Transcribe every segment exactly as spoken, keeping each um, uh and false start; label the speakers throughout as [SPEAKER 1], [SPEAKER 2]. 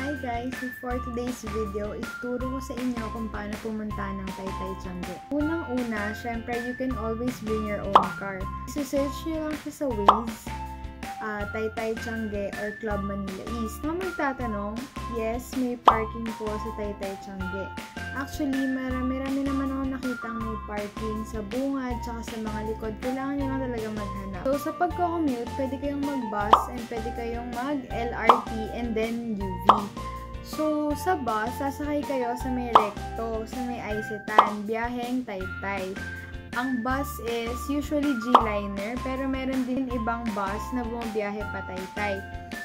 [SPEAKER 1] Hi guys! For today's video, ituturo ko sa inyo kung paano pumunta ng Taytay Tiangge. Unang-una, syempre you can always bring your own car. So-search nyo lang siya sa Waze, uh, Taytay Tiangge or Club Manila East. Kung magtatanong, yes, may parking po sa Taytay Tiangge. Actually, marami-rami naman ako nakitang may parking sa bungad tsaka sa mga likod. Kailangan nyo lang talaga maghanap. So, sa pagko-commute, pwede kayong mag-bus and pwede kayong mag-L R T and then U V. So, sa bus, sasakay kayo sa may Recto, sa may Isetan, biyaheng Taytay. Ang bus is usually G-Liner, pero meron din ibang bus na bumabiyahe pa Taytay.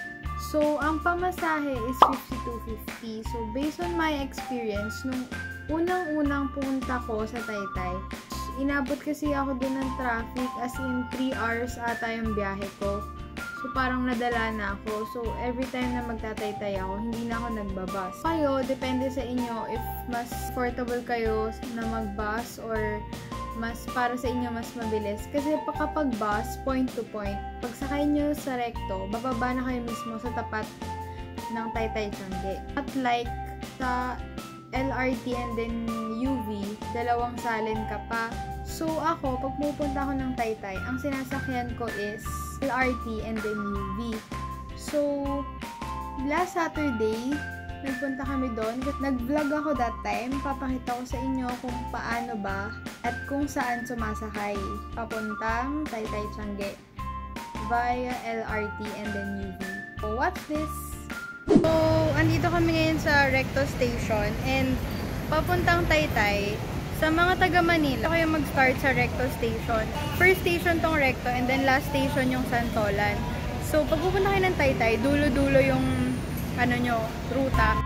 [SPEAKER 1] So, ang pamasahe is fifty-two fifty. So, based on my experience, nung unang-unang punta ko sa Taytay, inabot kasi ako dun ng traffic, as in three hours ata yung biyahe ko. So, parang nadala na ako. So, every time na magtataytay ako, hindi na ako nagbabus. Kayo, depende sa inyo if mas comfortable kayo na magbus or mas para sa inyo mas mabilis. Kasi kapag bus, point to point, pag sakay nyo sa Recto, bababa na kayo mismo sa tapat ng Taytay Tiangge. At like sa L R T and then U V, dalawang salin ka pa. So ako, pag pupunta ako ng Taytay, ang sinasakyan ko is L R T and then U V. So, last Saturday, nagpunta kami doon. Nag-vlog ako that time. Papakita ko sa inyo kung paano ba at kung saan sumasakay papuntang Taytay Tiangge via L R T and then U V. So, watch this! So, andito kami ngayon sa Recto Station and papuntang Taytay. Sa mga taga Manila, kayo mag-start sa Recto Station. First station tong Recto and then last station yung Santolan. So, pag pupunta kayo ng Taytay, dulo-dulo yung ano nyo, ruta.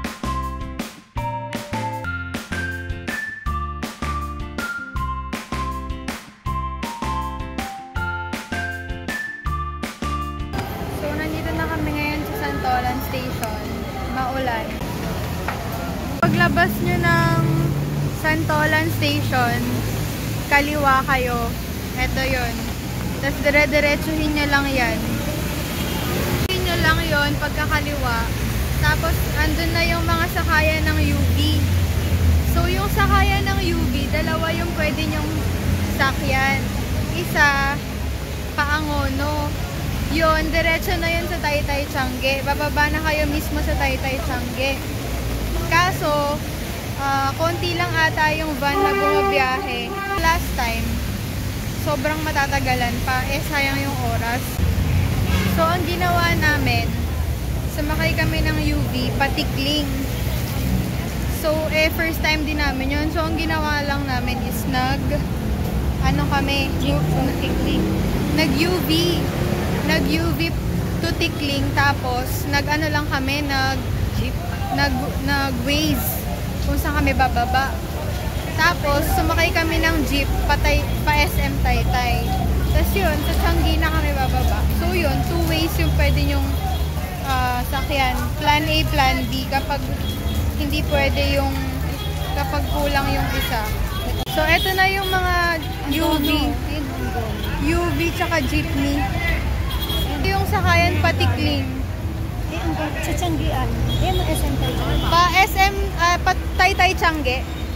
[SPEAKER 1] So, nandito na kami ngayon sa Santolan Station. Maulan. Paglabas nyo ng Santolan Station, kaliwa kayo. Ito yun. Tapos dire-diretsuhin nyo lang yan. Diretsuhin nyo lang yun pagkakaliwa. Tapos, andun na yung mga sakayan ng U V. So, yung sakayan ng U V, dalawa yung pwede nyong sakyan. Isa, Paangono. Yun, diretso na yun sa Taytay Tiangge. Bababa na kayo mismo sa Taytay Tiangge. Kaso, uh, konti lang ata yung van na bumabiyahe. Last time, sobrang matatagalan pa. Eh, sayang yung oras. So, ang ginawa namin, sumakay kami ng U V, patikling. So, eh, first time din namin yun. So, ang ginawa lang namin is nag, ano kami? Tikling. Nag-U V. Nag-U V to tikling. Tapos, nag-ano lang kami, nag-jeep. Nag, nag-Waze. Kung saan kami bababa. Tapos, sumakay kami ng jeep, patay, pa-S M Taytay. Tapos yun, sa Tiangge na kami bababa. So, yun, two ways yung pwede nyong Uh, sakyan. Plan A, Plan B kapag hindi pwede yung kapag kulang yung isa. So, eto na yung mga U V. U V tsaka jeepney. Yung sakayan patikling.
[SPEAKER 2] Sa Tianggean. Ayan ang S M Taytay.
[SPEAKER 1] Pa S M, uh, pa Taytay Tiangge.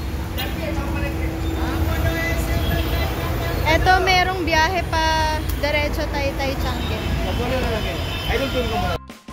[SPEAKER 1] Eto, merong biyahe pa diretso Taytay Tiangge. Ay, nagtulong ko muna.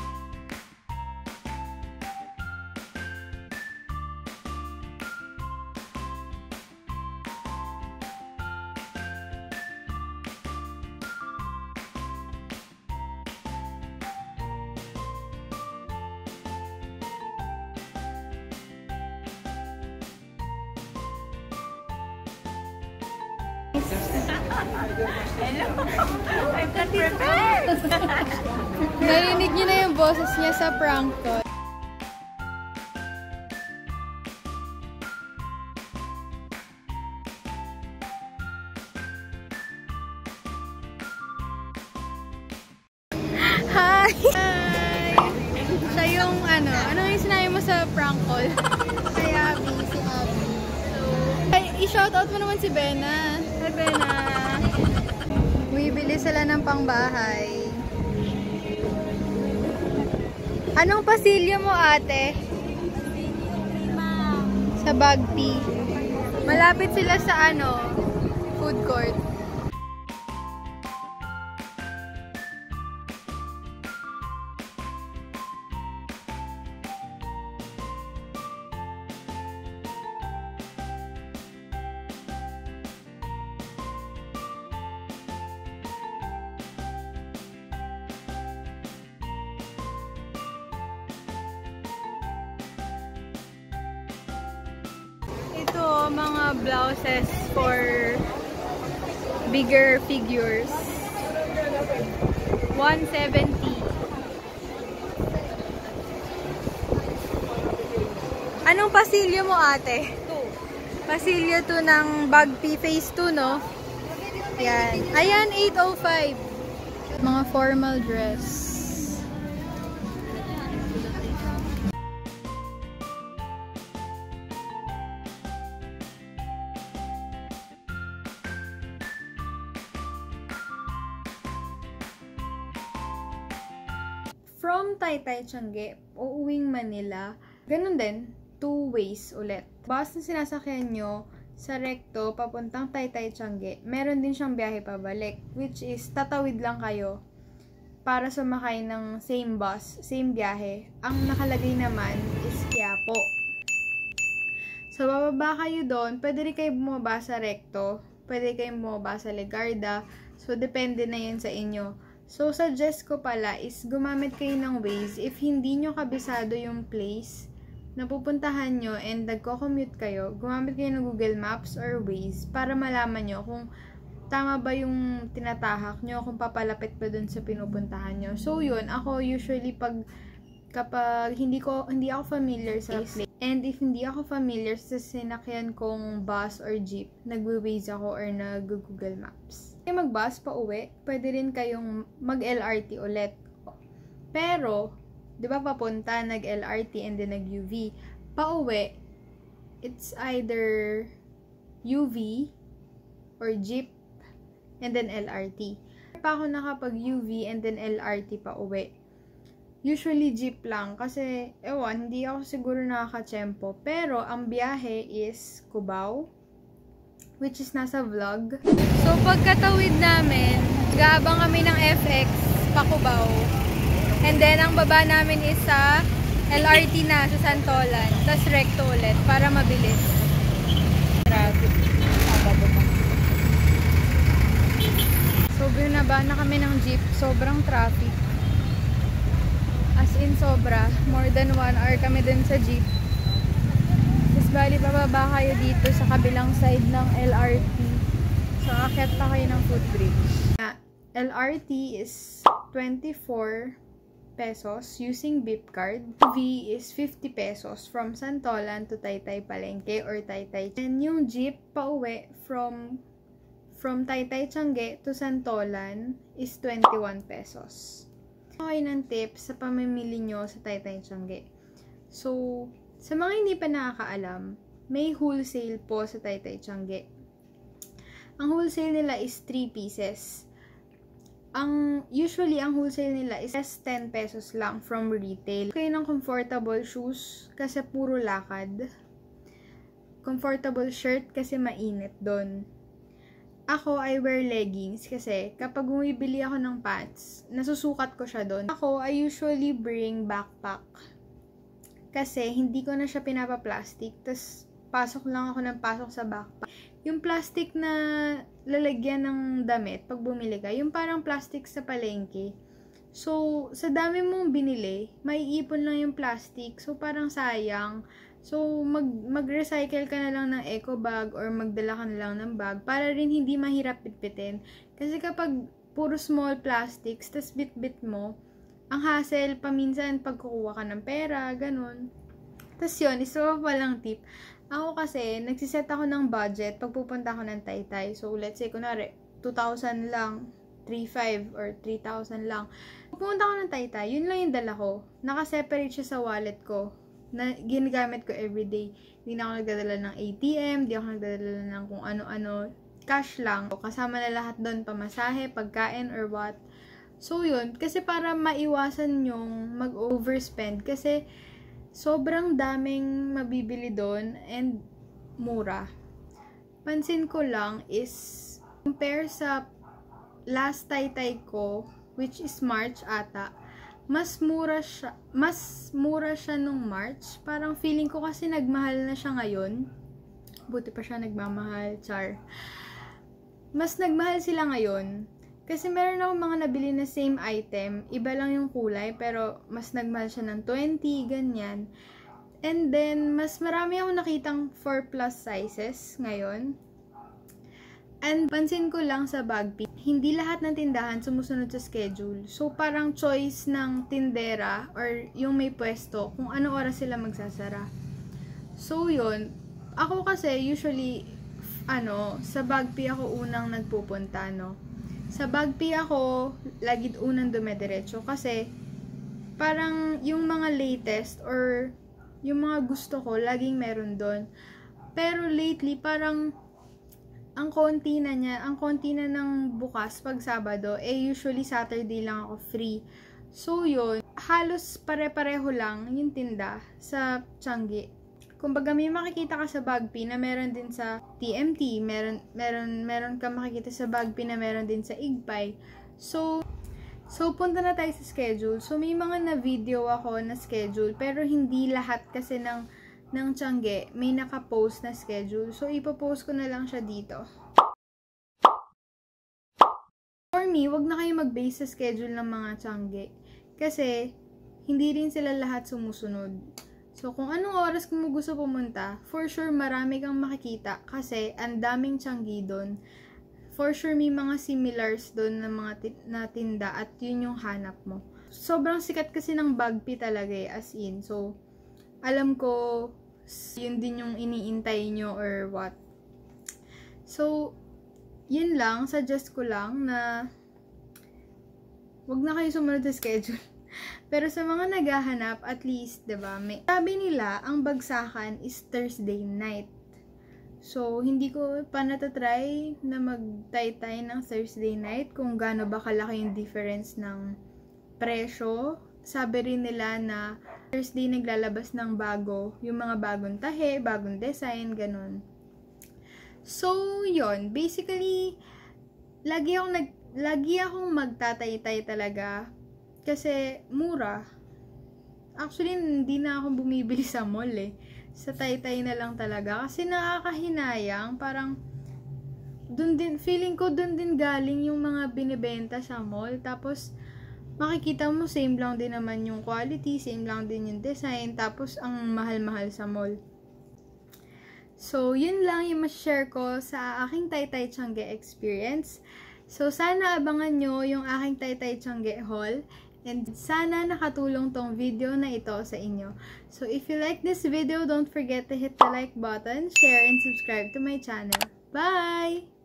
[SPEAKER 2] Hello! I'm not prepared!
[SPEAKER 1] Narinig niyo na yung boses niya sa prank call. Hi! Hi! Siya yung ano, ano yung sinabi mo sa prank call? Kay Abby, si Abby. So, ay, i-shoutout mo naman si Bena. Hi, Bena! Bumibili sila ng pangbahay. Anong pasilyo mo, ate? Sa Bagpi. Malapit sila sa ano, food court. Ito, mga blouses for bigger figures. one seventy. Anong pasilyo mo, ate? Pasilyo to ng Bagpi Phase two, no? Yan. Ayan, eight oh five. Mga formal dress. From Taytay Tiange, uuwing Manila, ganun din, two ways ulit. Bus na sinasakyan nyo sa Recto, papuntang Taytay Tiange, meron din siyang biyahe pabalik, which is tatawid lang kayo para sumakay ng same bus, same biyahe. Ang nakalagay naman is Quiapo. So, bababa kayo doon, pwede rin kayo bumaba sa Recto, pwede kayong bumaba sa Legarda, so depende na yun sa inyo. So, suggest ko pala is gumamit kayo ng Waze if hindi nyo kabisado yung place na pupuntahan nyo and nagko-commute kayo, gumamit kayo ng Google Maps or Waze para malaman nyo kung tama ba yung tinatahak nyo, kung papalapit ba dun sa pinupuntahan nyo. So, yun, ako usually pag kapag hindi ko hindi ako familiar sa place and if hindi ako familiar sa sinakyan kong bus or jeep, nagwe-Waze ako or nag-Google Maps. Kaya mag-bus pa uwi, pwede rin kayong mag-L R T ulit. Pero, di ba papunta, nag-L R T and then nag-U V. Pa uwi, it's either U V or jeep and then L R T. Pa ako nakapag U V and then L R T pa uwi. Usually jeep lang kasi, ewan, hindi ako siguro nakaka-tsempo. Pero, ang biyahe is Cubao, which is nasa vlog. So, pagkatawid namin, gaabang kami ng F X pa Cubao. And then, ang baba namin is sa L R T na sa Santolan. Tapos Recto ulit para mabilis. Traffic. So, binaba na kami ng jeep. Sobrang traffic. As in, sobra. More than one hour kami dun sa jeep. Tapos, bali, bababa kayo dito sa kabilang side ng L R T. So, akit pa kayo ng footbridge. Uh, L R T is twenty-four pesos using beep card. V is fifty pesos from Santolan to Taytay Palengke or Taytay. And yung jeep pa uwi from from Taytay Tiange to Santolan is twenty-one pesos. Okay ng tips sa pamimili nyo sa Taytay Tiange. So, sa mga hindi pa nakakaalam, may wholesale po sa Taytay Tiange. Ang wholesale nila is three pieces. Ang, usually, ang wholesale nila is ten pesos lang from retail. Kayo ng comfortable shoes kasi puro lakad. Comfortable shirt kasi mainit doon. Ako, I wear leggings kasi kapag bumibili ako ng pants, nasusukat ko siya doon. Ako, I usually bring backpack. Kasi hindi ko na siya pinapa-plastic. Tapos, pasok lang ako ng pasok sa backpack. Yung plastic na lalagyan ng damit pag bumili ka, yung parang plastic sa palengke. So, sa dami mong binili, maiipon lang yung plastic. So, parang sayang. So, mag, mag-recycle ka na lang ng eco bag or magdala ka na lang ng bag para rin hindi mahirap bitbitin. Kasi kapag puro small plastics, tas bit-bit mo, ang hassle, paminsan pagkukuha ka ng pera, ganun. Tas yun, isa pa palang tip. Ako kasi, nagsiset ako ng budget pag pupunta ako ng Taytay. So, let's say, kunwari, two thousand lang, three thousand five or three thousand lang. Pag pupunta ako ng Taytay, yun lang yung dala ko. Nakaseparate siya sa wallet ko na ginagamit ko everyday. Hindi na ako nagdadala ng A T M, hindi ako nagdadala ng kung ano-ano. Cash lang. Kasama na lahat doon, pamasahe, pagkain, or what. So, yun. Kasi para maiwasan yung mag-overspend. Kasi, sobrang daming mabibili doon and mura. Pansin ko lang is, compare sa last taytay ko, which is March ata, mas mura siya, mas mura siya nung March. Parang feeling ko kasi nagmahal na siya ngayon. Buti pa siya nagmamahal, char. Mas nagmahal sila ngayon. Kasi meron akong mga nabili na same item, iba lang yung kulay, pero mas nagmahal siya ng twenty, ganyan. And then, mas marami akong nakitang four plus sizes ngayon. And pansin ko lang sa Bagpi, hindi lahat ng tindahan sumusunod sa schedule. So, parang choice ng tindera or yung may pwesto kung ano oras sila magsasara. So, yun. Ako kasi, usually, ano, sa Bagpi ako unang nagpupunta, no? Sa Bagpi ako, lagi unang dumediretso kasi parang yung mga latest or yung mga gusto ko, laging meron doon. Pero lately, parang ang konti na niya, ang konti na ng bukas pag Sabado, eh usually Saturday lang ako free. So yun, halos pare-pareho lang yung tinda sa Tiangge. Kumbaga may makikita ka sa Bagpi na meron din sa T M T, meron meron meron ka makikita sa Bagpi na meron din sa Igpay. So so punta na tayo sa schedule. So may mga na video ako na schedule pero hindi lahat kasi ng ng Tiangge may naka-post na schedule. So ipo-post ko na lang siya dito. For me, wag na kayo mag-base sa schedule ng mga Tiangge kasi hindi rin sila lahat sumusunod. So, kung anong oras kung mo gusto pumunta, for sure marami kang makikita kasi ang daming Tiangge doon. For sure may mga similars doon na mga na tinda at yun yung hanap mo. Sobrang sikat kasi ng Bagpi talaga eh, as in. So, alam ko yun din yung iniintay nyo or what. So, yun lang. Suggest ko lang na wag na kayo sumunod sa schedule. Pero sa mga naghahanap, at least, diba, may, sabi nila, ang bagsakan is Thursday night. So, hindi ko pa natatry na mag-taytay ng Thursday night kung gaano ba kalaki yung difference ng presyo. Sabi rin nila na Thursday naglalabas ng bago, yung mga bagong tahe, bagong design, ganun. So, yon basically, lagi akong, nag, lagi akong magtataytay talaga. Kasi, mura. Actually, hindi na ako bumibili sa mall eh. Sa taytay na lang talaga. Kasi nakakahinayang. Parang, dun din, feeling ko dun din galing yung mga binibenta sa mall. Tapos, makikita mo, same lang din naman yung quality, same lang din yung design. Tapos, ang mahal-mahal sa mall. So, yun lang yung ma-share ko sa aking Taytay Tiangge experience. So, sana abangan nyo yung aking Taytay Tiangge haul. And sana nakatulong tong video na ito sa inyo. So, if you like this video, don't forget to hit the like button, share, and subscribe to my channel. Bye!